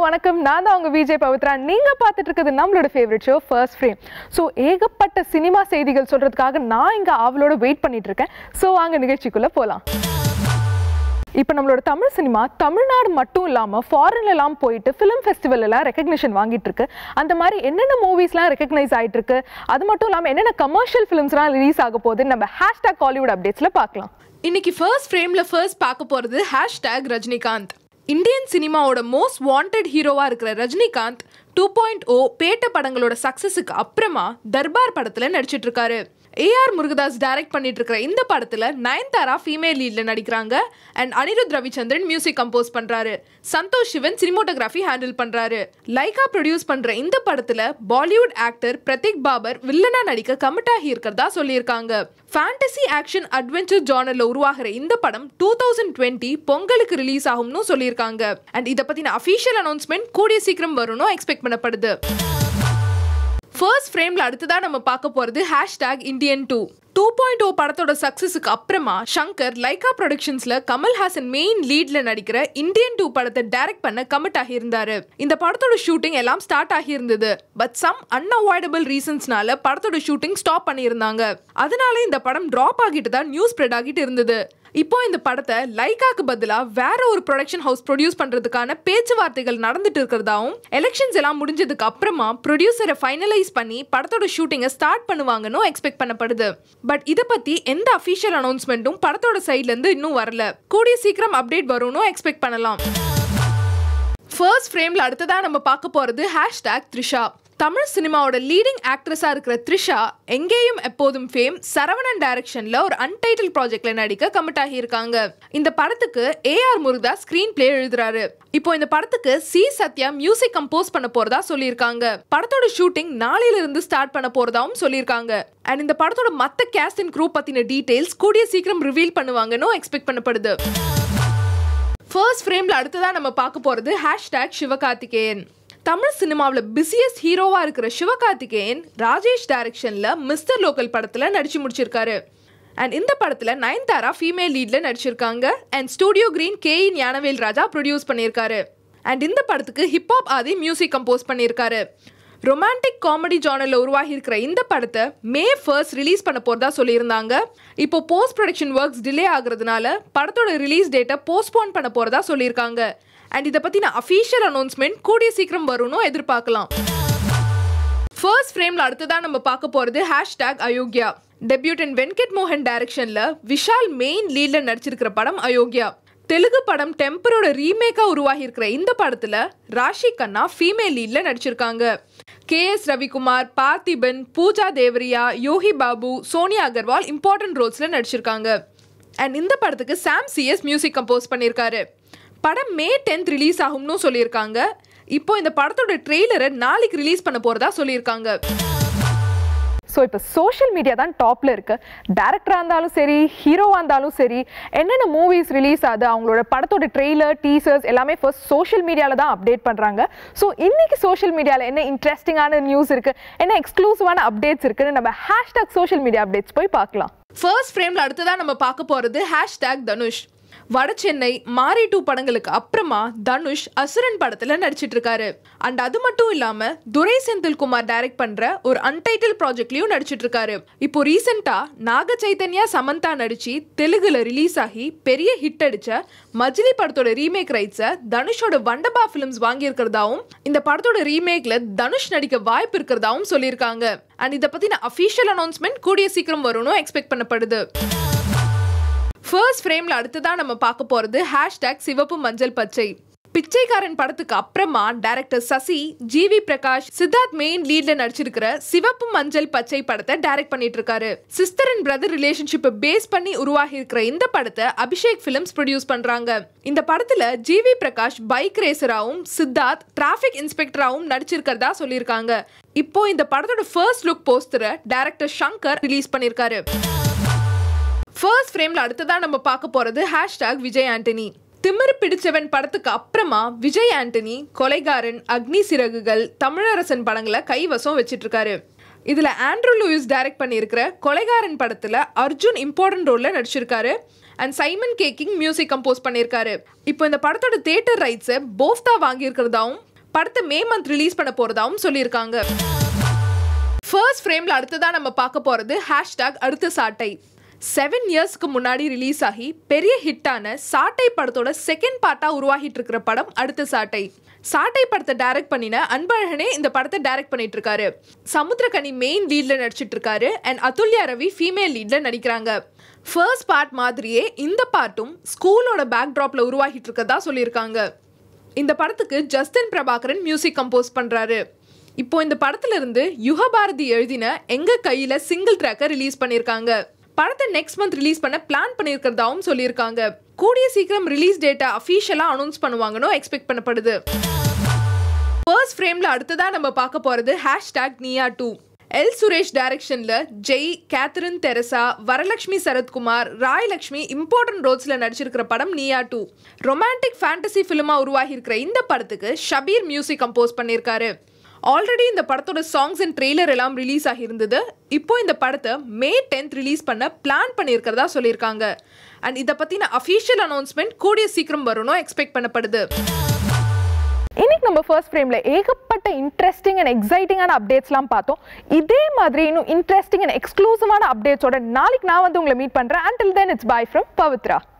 வணக்கம். நான் தான் உங்க விஜய் பவித்ரா. நீங்க பார்த்துட்டு இருக்கிறது நம்மளோட favourite show first frame. So ஏகப்பட்ட சினிமா செய்திகள் சொல்றதுக்காக நான் இங்க அவளோட வெயிட் பண்ணிட்டு இருக்கேன். ஸோ வாங்க நிகழ்ச்சிக்குள்ள போகலாம். இப்போ நம்மளோட தமிழ் சினிமா தமிழ்நாடு மட்டும் இல்லாமல் ஃபாரின்லாம் போயிட்டு ஃபிலிம் ஃபெஸ்டிவல்லாம் ரெகக்னிஷன் வாங்கிட்டு இருக்கு. அந்த மாதிரி என்னென்ன மூவிஸ்லாம் ரெகக்னைஸ் ஆகிட்டு இருக்கு, அது மட்டும் இல்லாமல் என்னென்ன கமர்ஷியல் ஃபிலிம்ஸ்லாம் ரிலீஸ் ஆக போகுது நம்ம #Hollywood அப்டேட்ஸில் பார்க்கலாம். இன்னைக்கு ஃபர்ஸ்ட் ஃப்ரேமில் ஃபர்ஸ்ட் பார்க்க போகிறது #ரஜினிகாந்த். இந்தியன் சினிமாவோட மோஸ்ட் வாண்டட் ஹீரோவாக இருக்கிற ரஜினிகாந்த் 2.0 பேட்ட படங்களோட சக்ஸஸுக்கு அப்புறமா தர்பார் படத்தில் நடிச்சிட்டு இருக்காரு. ஏஆர் முருகதாஸ் டைரக்ட் பண்ணிட்டு இருக்கிற இந்த படத்துல நயன்தாரா ஃபீமேல் லீட்ல நடிக்கிறாங்க and Anirudh Ravichander music compose பண்றாரு. சந்தோஷ் சிவன் சினிமோட்டோகிராஃபி ஹேண்டில் பண்றாரு. லைகா ப்ரொடியூஸ் பண்ற இந்த படத்துல பாலிவுட் ஆக்டர் பிரதீக் பாபர் வில்லனா நடிக்க கமிட் ஆகி இருக்கிறதா சொல்லியிருக்காங்க. ஃபேண்டசி ஆக்ஷன் அட்வென்ச்சர் ஜானர்ல உருவாகிற இந்த படம் 2020 பொங்கலுக்கு ரிலீஸ் ஆகும்னு சொல்லியிருக்காங்க. அண்ட் இதை பத்தின அஃபீஷியல் அனௌன்ஸ்மெண்ட் கூடிய சீக்கிரம் வரும்னு எக்ஸ்பெக்ட் பண்ணப்படுது. ஃபர்ஸ்ட் ஃப்ரேம்ல அடுத்ததா நம்ம பார்க்க போறது #Indian 2.0 படத்தோட சக்சஸுக்கு அப்புறமா சங்கர் லைகா ப்ரொடக்ஷன்ஸ்ல கமல்ஹாசன் மெயின் லீட்ல நடிக்கிற இந்தியன் 2 படத்தை டைரக்ட் பண்ண கமிட் ஆகியிருந்தாரு. இந்த படத்தோட ஷூட்டிங் எல்லாம் ஸ்டார்ட் ஆகியிருந்தது. பட் சம் அன்அவாய்டபிள் ரீசன்ஸ்னால படத்தோட ஷூட்டிங் ஸ்டாப் பண்ணியிருந்தாங்க. அதனால இந்த படம் டிராப் ஆகிட்டு தான் நியூஸ் ஸ்ப்ரெட் ஆகிட்டு இருந்தது. இப்போ இந்த படத்தை லைகாக்கு பதிலா வேற ஒரு ப்ரொடக்ஷன் ஹவுஸ் ப்ரொடியூஸ் பண்றதுக்கான பேச்சுவார்த்தைகள் நடந்துட்டு இருக்கிறதாவும் எலெக்ஷன்ஸ் எல்லாம் முடிஞ்சதுக்கு அப்புறமா ப்ரொடியூசரை ஃபைனலைஸ் பண்ணி படத்தோட ஷூட்டிங்கை ஸ்டார்ட் பண்ணுவாங்கன்னு எக்ஸ்பெக்ட் பண்ணப்படுது. பட் இதை பத்தி எந்த அஃபீஷியல் அனௌன்ஸ்மெண்ட்டும் படத்தோட சைட்ல இருந்து இன்னும் வரல. கூடிய சீக்கிரம் அப்டேட் வரும்னு எக்ஸ்பெக்ட் பண்ணலாம். ஃபர்ஸ்ட் ஃப்ரேம்ல அடுத்ததா நம்ம பார்க்க போறது #த்ரிஷா. தமிழ் சினிமாவோட லீடிங் ஆக்ட்ரஸா இருக்கிற த்ரிஷா எங்கேயும் எப்போதும் ஃபேம் சரவணன் டைரக்ஷன்ல ஒரு அன்டைட்டில் ப்ராஜெக்ட்ல நடிக்க கமிட் ஆகியிருக்காங்க. இந்த படத்துக்கு ஏஆர் முருகதாஸ் ஸ்கிரீன் பிளே எழுதுறாரு. இப்போ இந்த படத்துக்கு சத்யா மியூசிக் கம்போஸ் பண்ண போறதா சொல்லியிருக்காங்க. படத்தோட ஷூட்டிங் நாளையில இருந்து ஸ்டார்ட் பண்ண போறதாவும் சொல்லியிருக்காங்க. அண்ட் இந்த படத்தோட மத்த கேஸ்ட் அண்ட் க்ரூ பத்தின டீடைல்ஸ் கூடிய சீக்கிரம் ரிவீல் பண்ணுவாங்கன்னு எக்ஸ்பெக்ட் பண்ணப்படுது. ஃபர்ஸ்ட் ஃப்ரேம்ல அடுத்ததா நம்ம பார்க்க போறது #சிவகார்த்திகேயன். தமிழ் சினிமாவில் பிஸியஸ்ட் ஹீரோவா இருக்கிற சிவகார்த்திகேயன் ராஜேஷ் டைரக்ஷன்ல மிஸ்டர் லோக்கல் படத்துல நடிச்சு முடிச்சிருக்காரு. அண்ட் இந்த படத்துல நயன்தாரா ஃபீமேல் லீட்ல நடிச்சிருக்காங்க. And studio green KE Gnanavel Raja produce பண்ணியிருக்காரு. அண்ட் இந்த படத்துக்கு ஹிப்ஹாப் ஆதி மியூசிக் கம்போஸ் பண்ணியிருக்காரு. ரொமான்டிக் காமெடி ஜானர்ல உருவாகி இருக்கிற இந்த படத்தை May 1 ரிலீஸ் பண்ண போறதா சொல்லியிருந்தாங்க. இப்போ போஸ்ட் ப்ரொடக்ஷன் ஒர்க்ஸ் டிலே ஆகுறதுனால படத்தோட ரிலீஸ் டேட்டை போஸ்ட்போன் பண்ண போறதா சொல்லியிருக்காங்க. அண்ட் இதை பத்தின அஃபீஷியல் அனௌன்ஸ்மெண்ட் கூடிய சீக்கிரம் வரும்னு எதிர்பார்க்கலாம். ஃபர்ஸ்ட் ஃப்ரேம்ல அடுத்ததா நம்ம பார்க்க போறது #அயோக்யா. டெபியூட்டன் வெங்கட் மோகன் டைரக்ஷன்ல விஷால் மெயின் லீட்ல நடிச்சிருக்கிற படம் அயோக்யா. தெலுங்கு படம் டெம்பரோட ரீமேக்கா உருவாகி இருக்கிற இந்த படத்துல ராஷி கண்ணா ஃபீமேல் லீட்ல நடிச்சிருக்காங்க. KS ரவிக்குமார், பார்த்திபன், பூஜா தேவரியா, யோகி பாபு, சோனியா அகர்வால் இம்பார்ட்டன்ட் ரோல்ஸ்ல நடிச்சிருக்காங்க. அண்ட் இந்த படத்துக்கு சாம் CS மியூசிக் கம்போஸ் பண்ணியிருக்காரு. படம் May 10 ரிலீஸ் ஆகும்னு சொல்லியிருக்காங்க. இப்போ இந்த படத்தோட ட்ரெய்லரை நாளைக்கு ரிலீஸ் பண்ண போறதா சொல்லியிருக்காங்க. ஸோ இப்போ சோஷியல் மீடியா தான் டாப்பில் இருக்குது. டேரக்டராக இருந்தாலும் சரி, ஹீரோவாக இருந்தாலும் சரி, என்னென்ன மூவிஸ் ரிலீஸ் ஆகுது, அவங்களோட படத்தோட ட்ரெய்லர், டீசர்ஸ் எல்லாமே ஃபர்ஸ்ட் சோஷியல் மீடியாவில் தான் அப்டேட் பண்ணுறாங்க. ஸோ இன்னைக்கு சோஷியல் மீடியாவில் என்ன இன்ட்ரெஸ்டிங்கான நியூஸ் இருக்குது, என்ன எக்ஸ்க்ளூசிவான அப்டேட்ஸ் இருக்குன்னு நம்ம #சோஷியல் மீடியா அப்டேட்ஸ் போய் பார்க்கலாம். ஃபர்ஸ்ட் ஃப்ரேமில் அடுத்ததான் நம்ம பார்க்க போகிறது #தனுஷ். வடசென்னை, மாரி 2 படங்களுக்கு அப்புறமா தனுஷ் அசுரன் படத்துல நடிச்சிட்டு இருக்காரு. அண்ட் அது மட்டும் இல்லாம துரை செந்தில்குமார் டைரக்ட் பண்ற ஒரு அன்டைட்டில் ப்ராஜெக்ட்லயும் நடிச்சிட்டு இருக்காரு. இப்போ ரீசெண்டா நாக சைத்தன்யா சமந்தா நடிச்சு தெலுங்குல ரிலீஸ் ஆகி பெரிய ஹிட் அடிச்ச மஜ்லி படத்தோட ரீமேக் ரைட்ஸை தனுஷோட வண்டபா ஃபிலிம்ஸ் வாங்கி இருக்கிறதாவும் இந்த படத்தோட ரீமேக்ல தனுஷ் நடிக்க வாய்ப்பு இருக்கிறதாவும் சொல்லியிருக்காங்க. அண்ட் இதை பத்தின அஃபீஷியல் அனௌன்ஸ்மெண்ட் கூடிய சீக்கிரம் வரும்னு எக்ஸ்பெக்ட் பண்ணப்படுது. ஃபர்ஸ்ட் ஃப்ரேம்ல அடுத்ததா நம்ம பார்க்க போறது #சிவப்பு மஞ்சள் பச்சை. பிச்சைக்காரன் படத்துக்கு அப்புறமா director Sasi, GV Prakash, Siddharth main லீட்ல நடிச்சிருக்கிற சிவப்பு மஞ்சள் பச்சை படத்தை டைரக்ட் பண்ணிட்டு இருக்காரு. சிஸ்டர் அண்ட் பிரதர் ரிலேஷன்ஷிப்பை பேஸ் பண்ணி உருவாகி இருக்கிற இந்த படத்தை அபிஷேக் ஃபிலிம்ஸ் ப்ரொடியூஸ் பண்றாங்க. இந்த படத்துல GV பிரகாஷ் பைக் ரேசராவும் சித்தார்த் டிராஃபிக் இன்ஸ்பெக்டராவும் நடிச்சிருக்கிறதா சொல்லியிருக்காங்க. இப்போ இந்த படத்தோட ஃபர்ஸ்ட் லுக் போஸ்டரை டைரக்டர் சங்கர் ரிலீஸ் பண்ணியிருக்காரு. ஃபர்ஸ்ட் ஃப்ரேம்ல அடுத்ததா நம்ம பார்க்க போறது #விஜய் ஆண்டனி. திமிரு பிடிச்சவன் படத்துக்கு அப்புறமா விஜய் ஆண்டனி கொலைகாரன், அக்னி சிறகுகள், தமிழரசன் படங்களை கைவசம் வச்சிட்டு இருக்காரு. இதுல ஆண்ட்ரூ லூயிஸ் டைரக்ட் பண்ணியிருக்கிற கொலைகாரன் படத்துல அர்ஜுன் இம்பார்ட்டன்ட் ரோல்ல நடிச்சிருக்காரு. And Simon K King music compose பண்ணியிருக்காரு. இப்போ இந்த படத்தோட தியேட்டர் ரைட்ஸை போஃப்தா வாங்கியிருக்கிறதாவும் படத்தை மே மந்த் ரிலீஸ் பண்ண போறதாவும் சொல்லியிருக்காங்க. ஃபர்ஸ்ட் ஃப்ரேம்ல அடுத்ததா நம்ம பார்க்க போறது அடுத்த சாட்டை. 7 இயர்ஸ்க்கு முன்னாடி ரிலீஸ் ஆகி பெரிய ஹிட்டான சாட்டை படத்தோட செகண்ட் பார்ட்டா உருவாகிட்டு இருக்கிற படம் அடுத்த சாட்டை. சாட்டை படத்தை டைரக்ட் பண்ணின அன்பழகனே இந்த படத்தை டைரக்ட் பண்ணிட்டு இருக்காரு. சமுத்திரகனி மெயின் லீட்ல நடிச்சிட்டு இருக்காரு அண்ட் அதுல்யா ரவி ஃபீமேல் லீட்ல நடிக்கிறாங்க. ஃபர்ஸ்ட் பார்ட் மாதிரியே இந்த பார்ட்டும் ஸ்கூலோட பேக் டிராப்ல உருவாகிட்டு இருக்கதா சொல்லியிருக்காங்க. இந்த படத்துக்கு ஜஸ்டின் பிரபாகரன் மியூசிக் கம்போஸ் பண்றாரு. இப்போ இந்த படத்துல இருந்து யுகபாரதி எழுதின எங்க கையில சிங்கிள் ட்ராக்கை ரிலீஸ் பண்ணியிருக்காங்க. படத்தை நெக்ஸ்ட் மந்த் ரிலீஸ் பண்ண பிளான் பண்ணியிருக்கிறதாவும் சொல்லியிருக்காங்க. கூடிய சீக்கிரம் ரிலீஸ் டேட்டை அஃபீஷியலா அனௌன்ஸ் பண்ணுவாங்கன்னு எக்ஸ்பெக்ட் பண்ணப்படுது. ஃபர்ஸ்ட் ஃப்ரேம்ல அடுத்ததா நம்ம பார்க்க போறது #Nia2. எல் சுரேஷ் டைரக்ஷன்ல ஜெய், கேத்ரின் தெரசா, வரலட்சுமி சரத்குமார், ராயலட்சுமி இம்பார்ட்டன்ட் ரோல்ஸ்ல நடிச்சிருக்கிற படம் Nia2. ரொமான்டிக் ஃபேண்டசி ஃபிலிமா உருவாகி இருக்கிற இந்த படத்துக்கு ஷபீர் மியூசிக் கம்போஸ் பண்ணியிருக்காரு. ஆல்ரெடி இந்த படத்தோட சாங்ஸ் அண்ட் ட்ரெய்லர் எல்லாம் ரிலீஸ் ஆகியிருந்தது. இப்போ இந்த படத்தை May 10th ரிலீஸ் பண்ண பிளான் பண்ணியிருக்கிறதா சொல்லியிருக்காங்க. அண்ட் இதை பற்றின அஃபீஷியல் அனௌன்ஸ்மெண்ட் கூடிய சீக்கிரம் வரணும் எக்ஸ்பெக்ட் பண்ணப்படுது. இன்னைக்கு நம்ம ஃபர்ஸ்ட் ஃப்ரேம்ல ஏகப்பட்ட இன்ட்ரெஸ்டிங் அண்ட் எக்ஸைட்டிங்கான அப்டேட்ஸ்லாம் பார்த்தோம். இதே மாதிரி இன்னும் இன்ட்ரெஸ்டிங் அண்ட் எக்ஸ்க்ளூசிவான அப்டேட்ஸோட நாளைக்கு நான் வந்து உங்களை மீட் பண்றேன். Until then, it's bye from Pavitra.